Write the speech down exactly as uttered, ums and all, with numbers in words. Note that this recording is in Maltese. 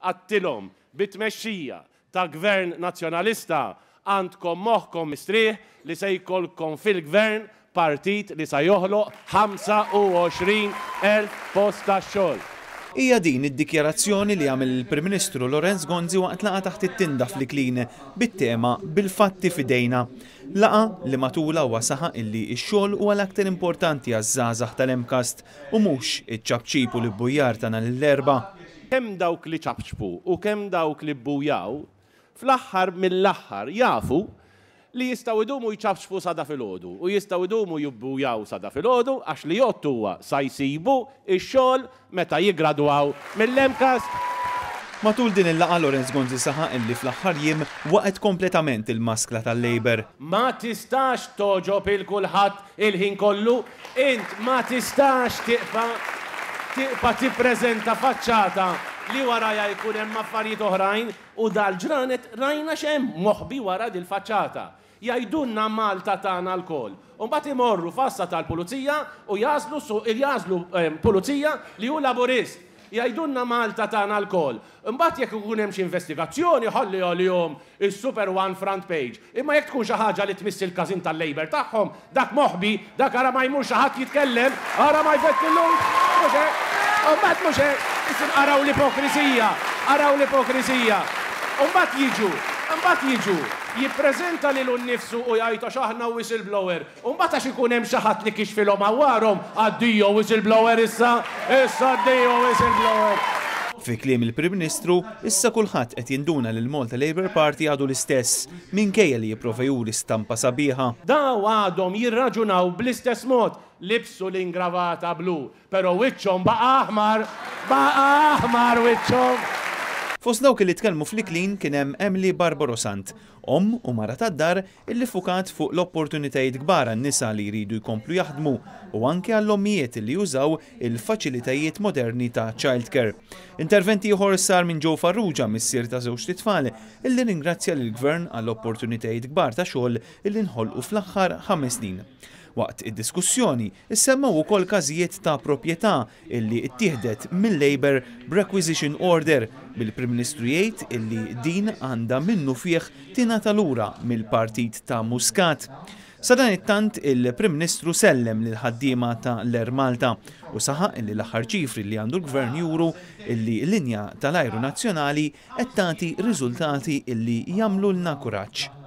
għattilhom bit-tmexxija ta' gvern nazzjonalista għandkom moħħkom mistrieħ li se jkollkom fil-gvern partit li se joħloq ħamsa u għoxrin elf post tax-xogħol. Hija din id-dikjarazzjoni li għamel il-Prim Ministru Lorenz Gonzi waqt laqa taħt it-tinda fl-Iklin bit-tema bil-fatti fidejna. Laqa li matula huwa saħaq illi x-xogħol huwa l-aktar importanti għaż-żgħażagħ tal-Emkast u mhux iċ-ċabċipu li bbujjar tagħna lill-erba'. Kemm dawk li ċabċbu u kemm dawk li bbujaw fl-aħħar mill-aħħar jafu li jistgħu jdumu jċabċbu sada filgħodu u jistgħu jdumu jibbujaw sada filgħodu għax li jgħod huwa sa jsibu x-xogħol meta jiggradwaw mill-Emkast. Matul din il-laqa Lorenz Gonzi saħaq illi fl-aħħar jiem waqgħet kompletament il-maskla tal-Labor. Ma tistax toġob il-kulħadd il-ħin kollu, int ma tistax tiqpa tiqpa tippreżenta faċċata li warajja jkun hemm affarijiet oħrajn u dal-ġranet rajna x'hemm moħħbi wara dil-faċċata. Jgħidulna Malta tagħna l-koll. U mbagħad imorru fassa tal-pulizija u jażlu jażlu pulizija li hu laburist. Jgħidulna Malta tagħna l-koll. Imbagħad jekk ikun hemm xi investigazzjoni ħolli għalihom is-Super One front page. Imma jekk tkun xi ħaġa li tmiss il-każin tal-Labor tagħhom, dak moħħbi, dak ara ma jmur xi ħadd jitkellem, ara ma jfettillhom. Mhux hekk. Imbagħad mhux hekk. Isim araw l-ipokrisija, araw l-ipokrisija. Imbagħad jiġu, imbagħad jiġu jippreżenta lilu nnifsu u jgħid għax aħna whistleblower. U mbagħad għax ikun hemm xi ħadd li kixfilhom għawwarhom għaddiju whistleblower issa, issa għaddiju whistleblower. Fi kliem il-Prim Ministru, issa kulħadd qed jinduna li l-Malta Labour Party għadu l-istess minkejja li jipprova juri stampa sabiħa. Daw għadhom jirraġunaw bl-istess mod libsu l-ingravata blu, però wiċċhom baqa' aħmar, baqa' aħmar wiċċhom. Fost dawk li tkellmu fl-Iklin kien hemm Emily Barbarosant, om u mara tad-dar illi fukat fuq l-opportunitajiet kbar għan-nisa li jridu jkomplu jaħdmu u anke għall-ommijiet li jużaw il-faċilitajiet moderni ta' childcare. Interventi ieħor sar minn Joe Farrugia missier ta' żewġ titfal illi ringrazzja lill-Gvern għall-opportunitajiet kbar ta' xogħol illi nħolqu fl-aħħar ħames snin. Waqt id-diskussjoni, issemmaw ukoll każijiet ta' proprjetà illi ttieħdet mill-Labor b'requisition order bil-Prim Ministru jgħid illi din għandha minnu fih tingħata lura mill-Partit ta' Muscat. Sa dan it-tant il-Prim Ministru sellem lil ħaddiema ta' l-Air Malta u saħaq illi l-aħħar ċifri li għandu l-Gvern juru illi l-linja tal-ajru nazzjonali qed tagħti riżultati illi jagħmlu lna kuraġġ.